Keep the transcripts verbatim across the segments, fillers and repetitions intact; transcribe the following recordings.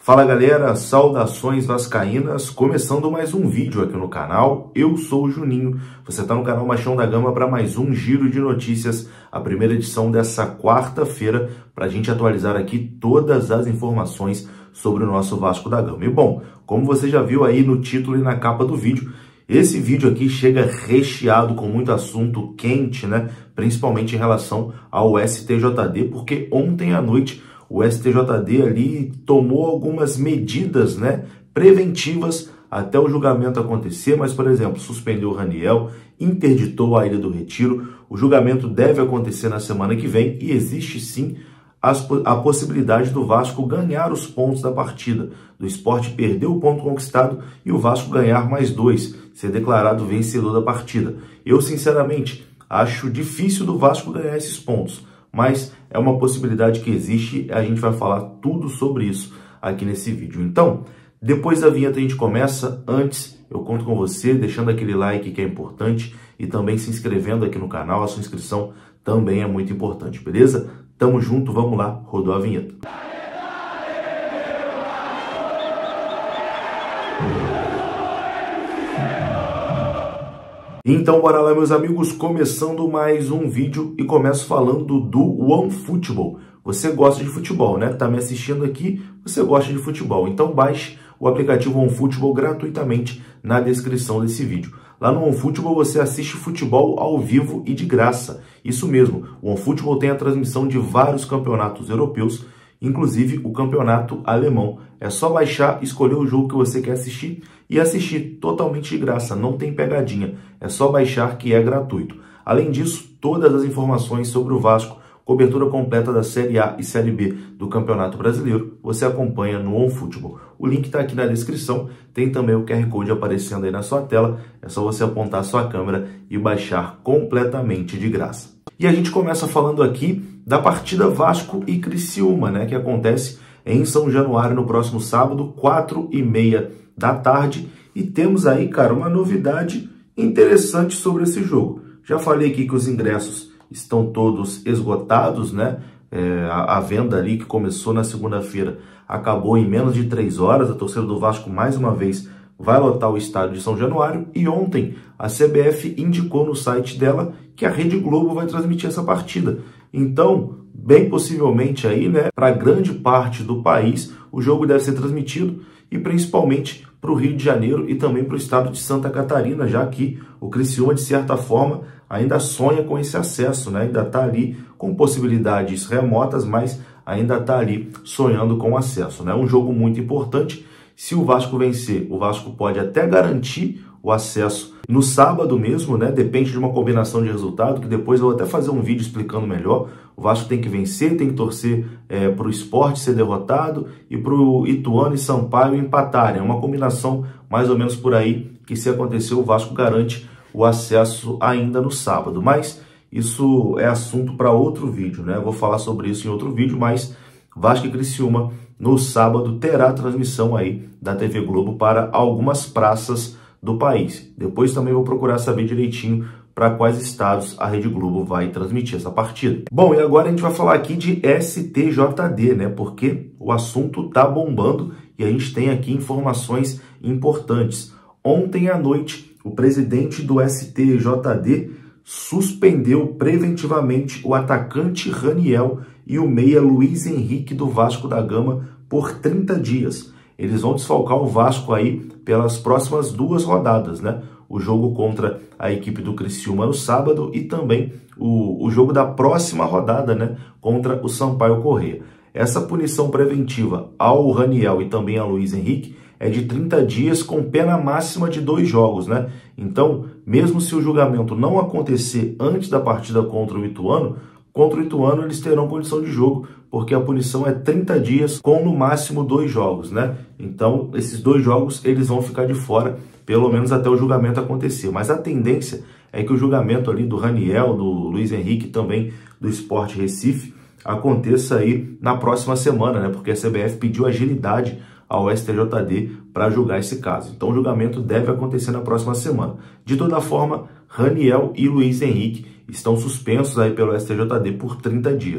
Fala galera, saudações vascaínas, começando mais um vídeo aqui no canal. Eu sou o Juninho, você está no canal Machão da Gama para mais um giro de notícias, a primeira edição dessa quarta-feira, para a gente atualizar aqui todas as informações sobre o nosso Vasco da Gama. E bom, como você já viu aí no título e na capa do vídeo, esse vídeo aqui chega recheado com muito assunto quente, né? Principalmente em relação ao S T J D, porque ontem à noite o S T J D ali tomou algumas medidas, né, preventivas até o julgamento acontecer, mas, por exemplo, suspendeu o Raniel, interditou a Ilha do Retiro. O julgamento deve acontecer na semana que vem e existe sim as, a possibilidade do Vasco ganhar os pontos da partida, do Sport perder o ponto conquistado e o Vasco ganhar mais dois, ser declarado vencedor da partida. Eu, sinceramente, acho difícil do Vasco ganhar esses pontos, mas é uma possibilidade que existe e a gente vai falar tudo sobre isso aqui nesse vídeo. Então, depois da vinheta a gente começa. Antes, eu conto com você deixando aquele like que é importante e também se inscrevendo aqui no canal. A sua inscrição também é muito importante, beleza? Tamo junto, vamos lá, rodou a vinheta. Então, bora lá, meus amigos, começando mais um vídeo e começo falando do OneFootball. Você gosta de futebol, né? Tá me assistindo aqui, você gosta de futebol. Então, baixe o aplicativo OneFootball gratuitamente na descrição desse vídeo. Lá no OneFootball você assiste futebol ao vivo e de graça. Isso mesmo, o OneFootball tem a transmissão de vários campeonatos europeus, inclusive o campeonato alemão. É só baixar, escolher o jogo que você quer assistir e assistir totalmente de graça, não tem pegadinha. É só baixar que é gratuito. Além disso, todas as informações sobre o Vasco, cobertura completa da Série A e Série B do Campeonato Brasileiro, você acompanha no OneFootball. O link está aqui na descrição, tem também o Q R Code aparecendo aí na sua tela, é só você apontar a sua câmera e baixar completamente de graça. E a gente começa falando aqui da partida Vasco e Criciúma, né, que acontece em São Januário no próximo sábado, quatro e meia da tarde. E temos aí, cara, uma novidade interessante sobre esse jogo. Já falei aqui que os ingressos estão todos esgotados, né? É, a, a venda ali que começou na segunda-feira acabou em menos de três horas. A torcida do Vasco, mais uma vez, vai lotar o estádio de São Januário. E ontem a C B F indicou no site dela que a Rede Globo vai transmitir essa partida. Então, bem possivelmente aí, né, para grande parte do país, o jogo deve ser transmitido e principalmente para o Rio de Janeiro e também para o estado de Santa Catarina, já que o Criciúma, de certa forma, ainda sonha com esse acesso, né? Ainda está ali com possibilidades remotas, mas ainda está ali sonhando com o acesso, né? Um jogo muito importante. Se o Vasco vencer, o Vasco pode até garantir o acesso no sábado mesmo, né? Depende de uma combinação de resultado, que depois eu vou até fazer um vídeo explicando melhor. O Vasco tem que vencer, tem que torcer é, para o Sport ser derrotado e para o Ituano e Sampaio empatarem. É uma combinação mais ou menos por aí, que se acontecer o Vasco garante o acesso ainda no sábado. Mas isso é assunto para outro vídeo, né? Eu vou falar sobre isso em outro vídeo, mas Vasco e Criciúma no sábado terá transmissão aí da T V Globo para algumas praças do país. Depois também vou procurar saber direitinho para quais estados a Rede Globo vai transmitir essa partida. Bom, e agora a gente vai falar aqui de S T J D, né? Porque o assunto tá bombando e a gente tem aqui informações importantes. Ontem à noite, o presidente do S T J D suspendeu preventivamente o atacante Raniel e o meia Luiz Henrique do Vasco da Gama por trinta dias. Eles vão desfalcar o Vasco aí pelas próximas duas rodadas, né? O jogo contra a equipe do Criciúma no sábado e também o, o jogo da próxima rodada, né? Contra o Sampaio Corrêa. Essa punição preventiva ao Raniel e também a Luiz Henrique é de trinta dias com pena máxima de dois jogos, né? Então, mesmo se o julgamento não acontecer antes da partida contra o Ituano, contra o Ituano eles terão condição de jogo, porque a punição é trinta dias com no máximo dois jogos, né? Então, esses dois jogos eles vão ficar de fora, pelo menos até o julgamento acontecer. Mas a tendência é que o julgamento ali do Raniel, do Luiz Henrique, também do Sport Recife, aconteça aí na próxima semana, né? Porque a C B F pediu agilidade ao S T J D para julgar esse caso. Então o julgamento deve acontecer na próxima semana. De toda forma, Raniel e Luiz Henrique estão suspensos aí pelo S T J D por trinta dias.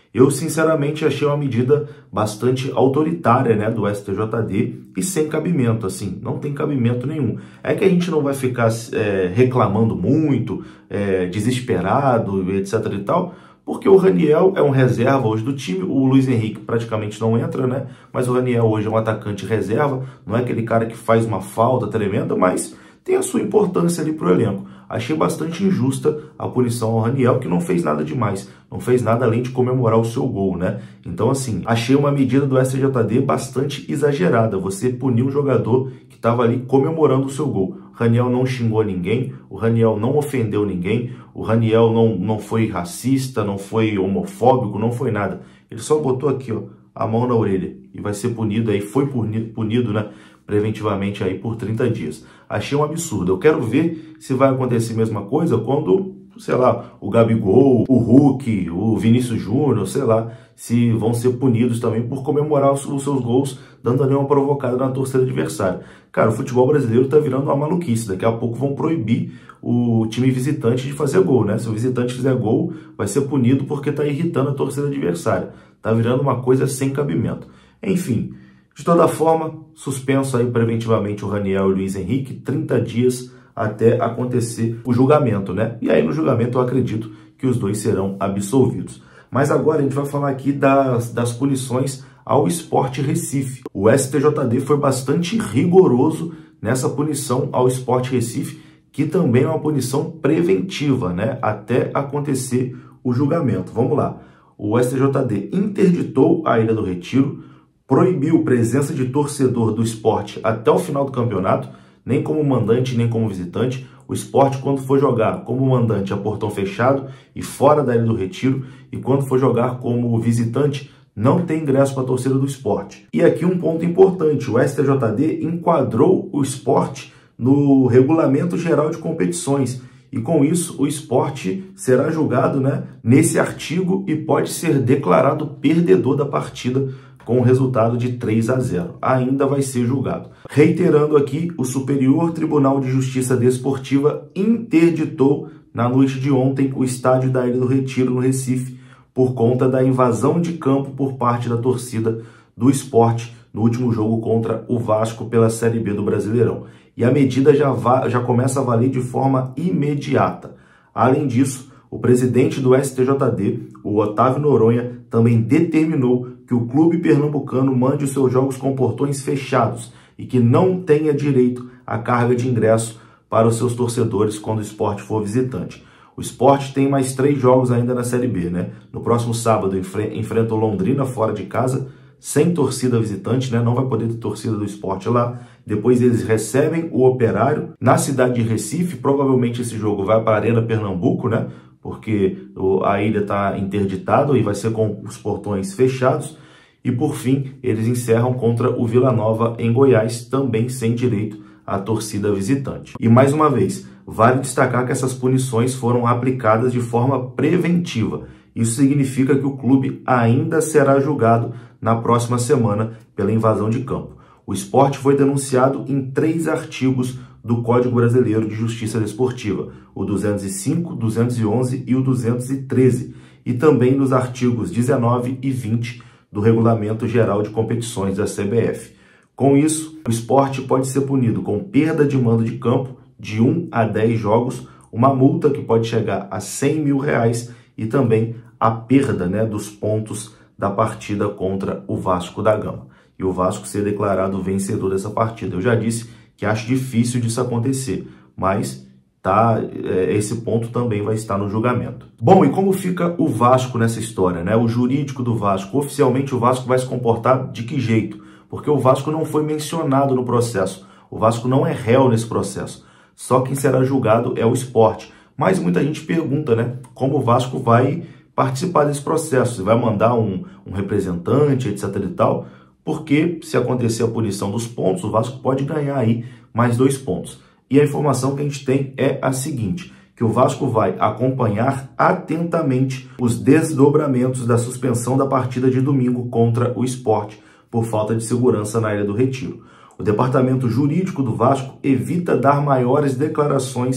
Eu, sinceramente, achei uma medida bastante autoritária, né, do S T J D e sem cabimento, assim, não tem cabimento nenhum. É que a gente não vai ficar é, reclamando muito, é, desesperado, etc e tal, porque o Raniel é um reserva hoje do time, o Luiz Henrique praticamente não entra, né, mas o Raniel hoje é um atacante reserva, não é aquele cara que faz uma falta tremenda, mas tem a sua importância ali para o elenco. Achei bastante injusta a punição ao Raniel, que não fez nada demais, não fez nada além de comemorar o seu gol, né? Então, assim, achei uma medida do S T J D bastante exagerada, você punir um jogador que estava ali comemorando o seu gol. O Raniel não xingou ninguém, o Raniel não ofendeu ninguém, o Raniel não, não foi racista, não foi homofóbico, não foi nada. Ele só botou aqui, ó, a mão na orelha e vai ser punido aí, foi punido, punido, né? Preventivamente aí por trinta dias. Achei um absurdo. Eu quero ver se vai acontecer a mesma coisa quando, sei lá, o Gabigol, o Hulk, o Vinícius Júnior, sei lá, se vão ser punidos também por comemorar os, os seus gols, dando ali uma provocada na torcida adversária. Cara, o futebol brasileiro tá virando uma maluquice. Daqui a pouco vão proibir o time visitante de fazer gol, né? Se o visitante fizer gol, vai ser punido porque tá irritando a torcida adversária. Tá virando uma coisa sem cabimento. Enfim, de toda forma, suspenso aí preventivamente o Raniel e o Luiz Henrique, trinta dias até acontecer o julgamento, né? E aí no julgamento eu acredito que os dois serão absolvidos. Mas agora a gente vai falar aqui das, das punições ao Sport Recife. O S T J D foi bastante rigoroso nessa punição ao Sport Recife, que também é uma punição preventiva, né? Até acontecer o julgamento. Vamos lá. O S T J D interditou a Ilha do Retiro, proibiu presença de torcedor do Sport até o final do campeonato, nem como mandante, nem como visitante. O Sport, quando for jogar como mandante, a portão fechado e fora da Ilha do Retiro, e quando for jogar como visitante, não tem ingresso para a torcida do Sport. E aqui um ponto importante, o S T J D enquadrou o Sport no Regulamento Geral de Competições, e com isso o Sport será julgado, né, nesse artigo e pode ser declarado perdedor da partida com o resultado de três a zero. Ainda vai ser julgado. Reiterando aqui, o Superior Tribunal de Justiça Desportiva interditou na noite de ontem o estádio da Ilha do Retiro, no Recife, por conta da invasão de campo por parte da torcida do Sport no último jogo contra o Vasco pela Série B do Brasileirão. E a medida já, já começa a valer de forma imediata. Além disso, o presidente do S T J D, o Otávio Noronha, também determinou que o clube pernambucano mande os seus jogos com portões fechados e que não tenha direito à carga de ingresso para os seus torcedores quando o Sport for visitante. O Sport tem mais três jogos ainda na Série B, né? No próximo sábado enfre enfrenta o Londrina fora de casa, sem torcida visitante, né? Não vai poder ter torcida do Sport lá. Depois eles recebem o Operário na cidade de Recife. Provavelmente esse jogo vai para a Arena Pernambuco, né? Porque a ilha está interditada e vai ser com os portões fechados. E por fim, eles encerram contra o Vila Nova em Goiás, também sem direito à torcida visitante. E mais uma vez, vale destacar que essas punições foram aplicadas de forma preventiva. Isso significa que o clube ainda será julgado na próxima semana pela invasão de campo. O Sport foi denunciado em três artigos do Código Brasileiro de Justiça Desportiva, o duzentos e cinco, duzentos e onze e o duzentos e treze, e também nos artigos dezenove e vinte do Regulamento Geral de Competições da C B F. Com isso, o Sport pode ser punido com perda de mando de campo de um a dez jogos, uma multa que pode chegar a cem mil reais e também a perda, né, dos pontos da partida contra o Vasco da Gama. E o Vasco ser declarado vencedor dessa partida. Eu já disse que acho difícil disso acontecer, mas tá, é, esse ponto também vai estar no julgamento. Bom, e como fica o Vasco nessa história, né? O jurídico do Vasco. Oficialmente o Vasco vai se comportar de que jeito? Porque o Vasco não foi mencionado no processo. O Vasco não é réu nesse processo. Só quem será julgado é o Sport. Mas muita gente pergunta, né? Como o Vasco vai participar desse processo? Se vai mandar um, um representante, etc e tal? Porque se acontecer a punição dos pontos, o Vasco pode ganhar aí mais dois pontos. E a informação que a gente tem é a seguinte, que o Vasco vai acompanhar atentamente os desdobramentos da suspensão da partida de domingo contra o Sport por falta de segurança na Ilha do Retiro. O departamento jurídico do Vasco evita dar maiores declarações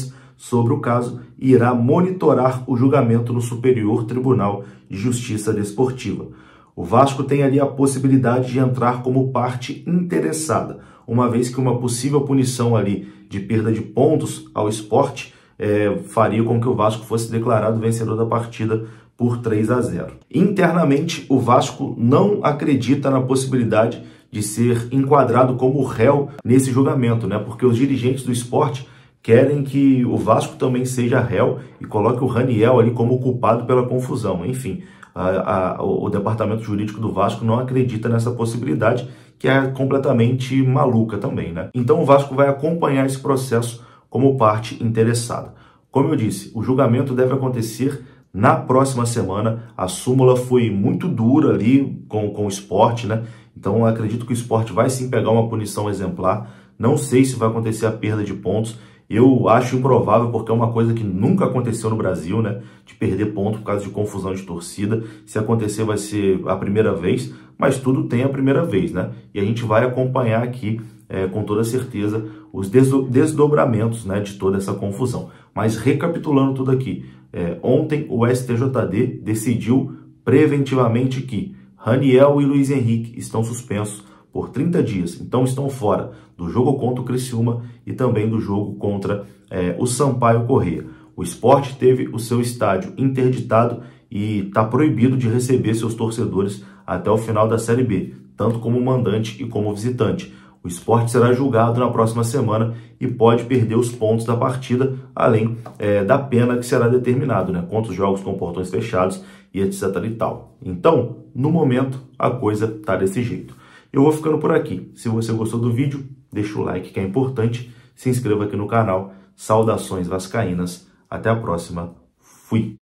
sobre o caso e irá monitorar o julgamento no Superior Tribunal de Justiça Desportiva. O Vasco tem ali a possibilidade de entrar como parte interessada, uma vez que uma possível punição ali de perda de pontos ao Sport é, faria com que o Vasco fosse declarado vencedor da partida por três a zero. Internamente, o Vasco não acredita na possibilidade de ser enquadrado como réu nesse julgamento, né? Porque os dirigentes do Sport querem que o Vasco também seja réu e coloque o Raniel ali como culpado pela confusão. Enfim, a, a, o departamento jurídico do Vasco não acredita nessa possibilidade, que é completamente maluca também, né? Então o Vasco vai acompanhar esse processo como parte interessada. Como eu disse, o julgamento deve acontecer na próxima semana. A súmula foi muito dura ali com, com o Sport, né? Então eu acredito que o Sport vai sim pegar uma punição exemplar. Não sei se vai acontecer a perda de pontos. Eu acho improvável, porque é uma coisa que nunca aconteceu no Brasil, né? De perder ponto por causa de confusão de torcida. Se acontecer, vai ser a primeira vez, mas tudo tem a primeira vez, né? E a gente vai acompanhar aqui, é, com toda certeza, os desdobramentos, né, de toda essa confusão. Mas recapitulando tudo aqui, é, ontem o S T J D decidiu preventivamente que Raniel e Luiz Henrique estão suspensos por trinta dias, então estão fora do jogo contra o Criciúma e também do jogo contra é, o Sampaio Corrêa. O Sport teve o seu estádio interditado e está proibido de receber seus torcedores até o final da Série B, tanto como mandante e como visitante. O Sport será julgado na próxima semana e pode perder os pontos da partida, além é, da pena que será determinado, né, contra os jogos com portões fechados e etc e tal. Então, no momento, a coisa está desse jeito. Eu vou ficando por aqui. Se você gostou do vídeo, deixa o like que é importante. Se inscreva aqui no canal. Saudações vascaínas. Até a próxima. Fui!